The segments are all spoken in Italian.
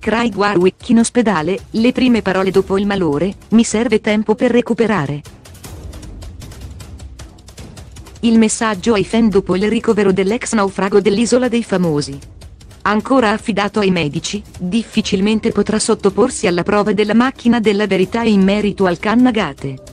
Craig Warwick in ospedale, le prime parole dopo il malore: mi serve tempo per recuperare. Il messaggio ai fan dopo il ricovero dell'ex naufrago dell'Isola dei Famosi. Ancora affidato ai medici, difficilmente potrà sottoporsi alla prova della macchina della verità in merito al Kannagate.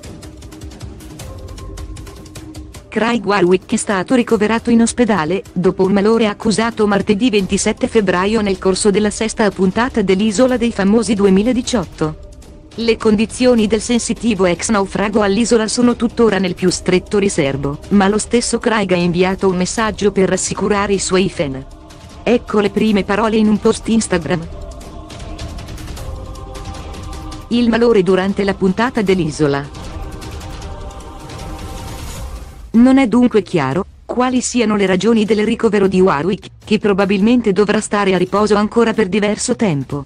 Craig Warwick è stato ricoverato in ospedale, dopo un malore accusato martedì 27 febbraio nel corso della sesta puntata dell'Isola dei Famosi 2018. Le condizioni del sensitivo ex naufrago all'isola sono tuttora nel più stretto riservo, ma lo stesso Craig ha inviato un messaggio per rassicurare i suoi fan. Ecco le prime parole in un post Instagram. Il malore durante la puntata dell'Isola. Non è dunque chiaro quali siano le ragioni del ricovero di Warwick, che probabilmente dovrà stare a riposo ancora per diverso tempo.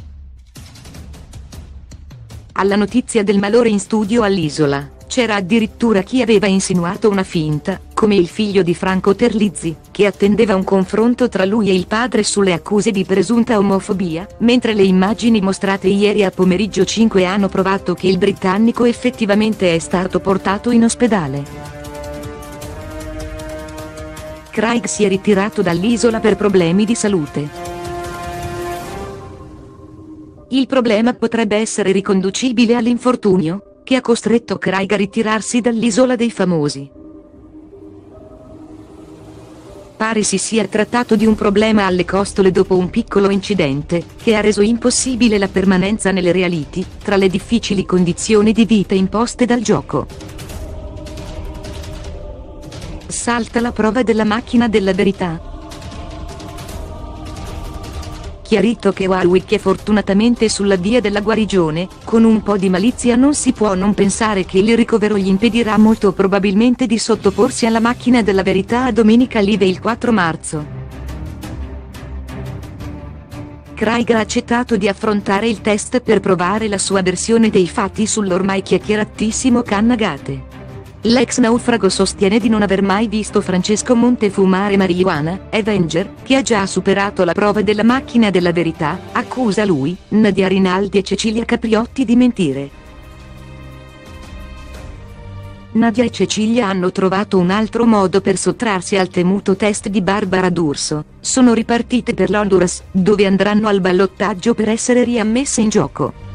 Alla notizia del malore in studio all'Isola, c'era addirittura chi aveva insinuato una finta, come il figlio di Franco Terlizzi, che attendeva un confronto tra lui e il padre sulle accuse di presunta omofobia, mentre le immagini mostrate ieri a pomeriggio 5 hanno provato che il britannico effettivamente è stato portato in ospedale. Craig si è ritirato dall'isola per problemi di salute. Il problema potrebbe essere riconducibile all'infortunio, che ha costretto Craig a ritirarsi dall'Isola dei Famosi. Pare si sia trattato di un problema alle costole dopo un piccolo incidente, che ha reso impossibile la permanenza nelle reality, tra le difficili condizioni di vita imposte dal gioco. Salta la prova della macchina della verità. Chiarito che Warwick è fortunatamente sulla via della guarigione, con un po' di malizia non si può non pensare che il ricovero gli impedirà molto probabilmente di sottoporsi alla macchina della verità a Domenica Live il 4 marzo. Craig ha accettato di affrontare il test per provare la sua versione dei fatti sull'ormai chiacchieratissimo Kannagate. L'ex naufrago sostiene di non aver mai visto Francesco Monte fumare marijuana. Avenger, che ha già superato la prova della macchina della verità, accusa lui, Nadia Rinaldi e Cecilia Capriotti di mentire. Nadia e Cecilia hanno trovato un altro modo per sottrarsi al temuto test di Barbara D'Urso: sono ripartite per l'Honduras, dove andranno al ballottaggio per essere riammesse in gioco.